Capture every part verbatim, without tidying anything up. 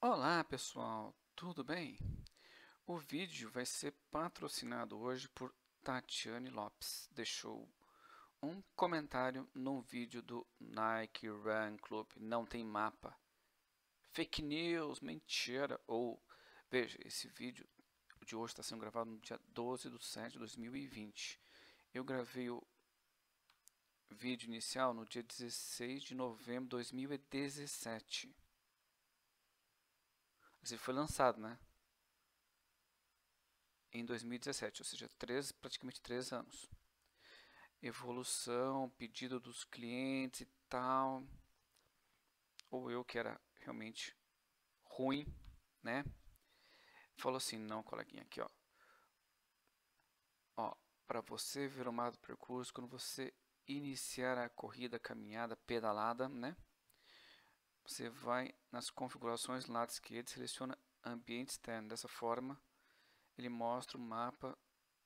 Olá pessoal, tudo bem? O vídeo vai ser patrocinado hoje por Tatiane Lopes. Deixou um comentário no vídeo do Nike Run Club. Não tem mapa. Fake news, mentira. Ou, veja, esse vídeo de hoje está sendo gravado no dia doze de setembro de dois mil e vinte. Eu gravei o vídeo inicial no dia dezesseis de novembro de dois mil e dezessete. Ele foi lançado, né? Em dois mil e dezessete, ou seja, três, praticamente três anos. Evolução, pedido dos clientes e tal. Ou eu que era realmente ruim, né? Falou assim, não, coleguinha, aqui, ó. Ó, para você ver o mapa do percurso, quando você iniciar a corrida, caminhada, pedalada, né? Você vai nas configurações do lado esquerdo, seleciona ambiente externo. Dessa forma, ele mostra o mapa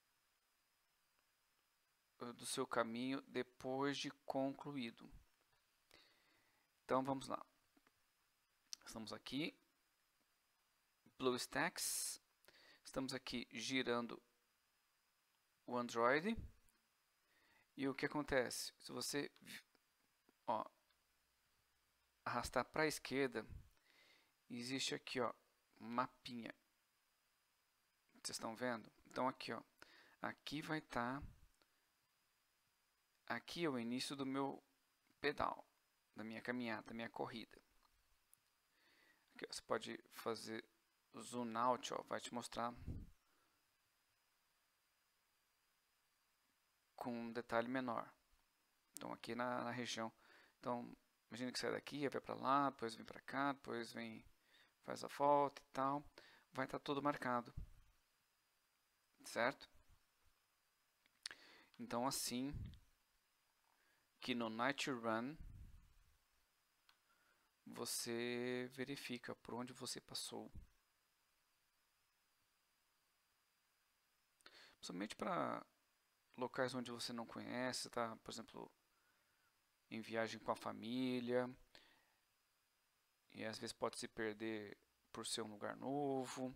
do seu caminho depois de concluído. Então vamos lá. Estamos aqui, BlueStacks. Estamos aqui girando o Android. E o que acontece? Se você ó, arrastar para a esquerda, existe aqui, ó, mapinha. Vocês estão vendo? Então aqui, ó, aqui vai estar, tá, aqui é o início do meu pedal, da minha caminhada, da minha corrida. Aqui, ó, você pode fazer zoom out, ó, vai te mostrar com um detalhe menor. Então aqui na, na região, então imagina que sai daqui, vai para lá, depois vem para cá, depois vem, faz a volta e tal, vai estar tá tudo marcado, certo? Então assim que no Night Run você verifica por onde você passou. Principalmente para locais onde você não conhece, tá? Por exemplo, em viagem com a família, e às vezes pode se perder por ser um lugar novo.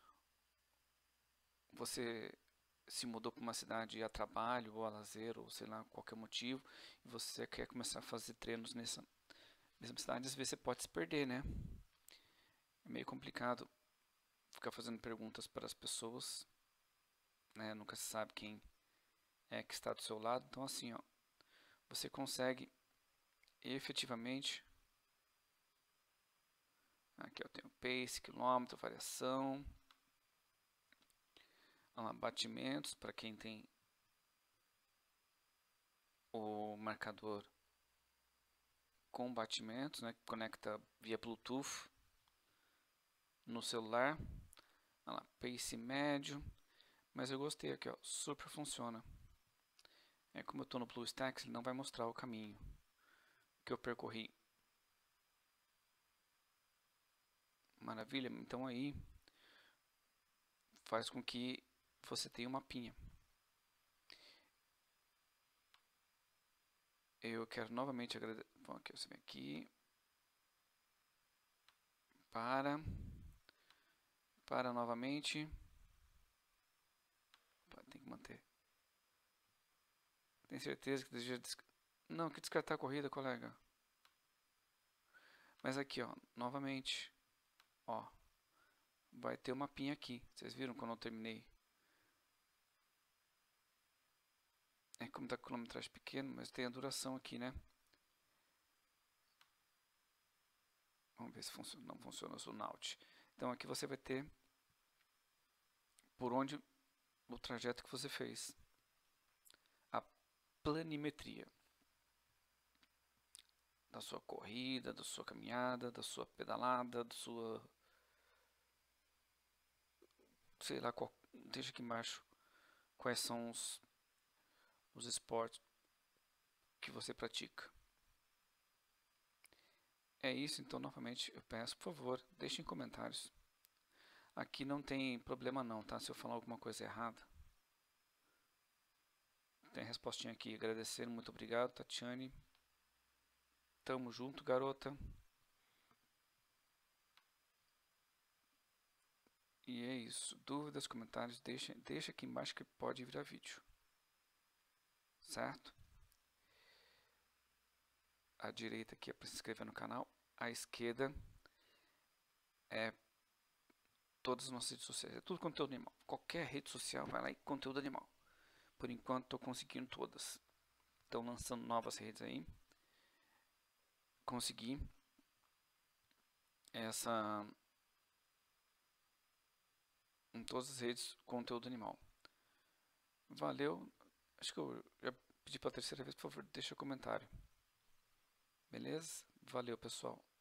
Você se mudou para uma cidade a trabalho ou a lazer, ou sei lá, qualquer motivo, e você quer começar a fazer treinos nessa mesma cidade, às vezes você pode se perder, né? É meio complicado ficar fazendo perguntas para as pessoas, né? Nunca se sabe quem é que está do seu lado. Então assim, ó, você consegue efetivamente, aqui eu tenho pace, quilômetro, variação, lá, batimentos para quem tem o marcador com batimentos, né, que conecta via Bluetooth no celular. Olha lá, pace médio, mas eu gostei aqui, ó, super funciona. É, como eu estou no BlueStacks, ele não vai mostrar o caminho que eu percorri. Maravilha, então aí faz com que você tenha uma mapinha. Eu quero novamente agradecer. Bom, aqui você vem aqui. Para. Para novamente. Tem que manter. Tem certeza que deseja. Não, que descartar a corrida, colega. Mas aqui, ó, novamente. Ó. Vai ter uma mapinha aqui. Vocês viram quando eu terminei? É como tá com quilometragem pequeno, mas tem a duração aqui, né? Vamos ver se funciona. Não funciona o Zunaut. Então aqui você vai ter por onde o trajeto que você fez. A planimetria da sua corrida, da sua caminhada, da sua pedalada, da sua, sei lá, qual, deixa aqui embaixo quais são os, os esportes que você pratica. É isso, então novamente eu peço, por favor, deixem comentários. Aqui não tem problema não, tá? Se eu falar alguma coisa errada. Tem a respostinha aqui, agradecer, muito obrigado, Tatiane. Tamo junto, garota. E é isso. Dúvidas, comentários, deixa, deixa aqui embaixo que pode virar vídeo. Certo? A direita aqui é para se inscrever no canal. A esquerda é todas as nossas redes sociais. É tudo conteúdo animal. Qualquer rede social, vai lá e conteúdo animal. Por enquanto estou conseguindo todas. Estão lançando novas redes aí. Consegui essa em todas as redes conteúdo animal. Valeu. Acho que eu já pedi pela terceira vez, por favor, deixa um comentário. Beleza? Valeu, pessoal.